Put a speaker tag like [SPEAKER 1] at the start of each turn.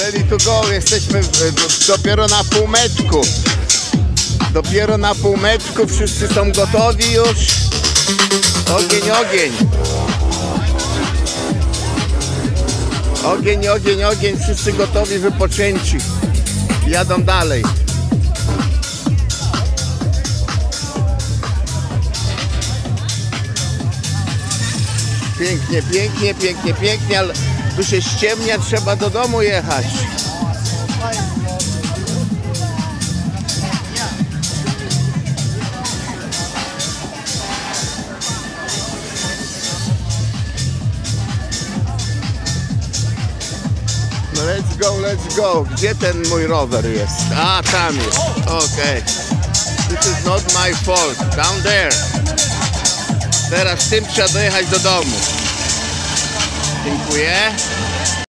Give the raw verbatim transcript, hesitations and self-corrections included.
[SPEAKER 1] Ready to go, jesteśmy w, dopiero na półmetku. Dopiero na półmetku, wszyscy są gotowi już. Ogień, ogień. Ogień, ogień, ogień, wszyscy gotowi, wypoczęci. Jadą dalej. Pięknie, pięknie, pięknie, pięknie, ale tu się ściemnia, trzeba do domu jechać. No let's go, let's go. Gdzie ten mój rower jest? A, tam jest. Okej. Okay. This is not my fault. Down there. Teraz tym trzeba dojechać do domu. Dziękuję.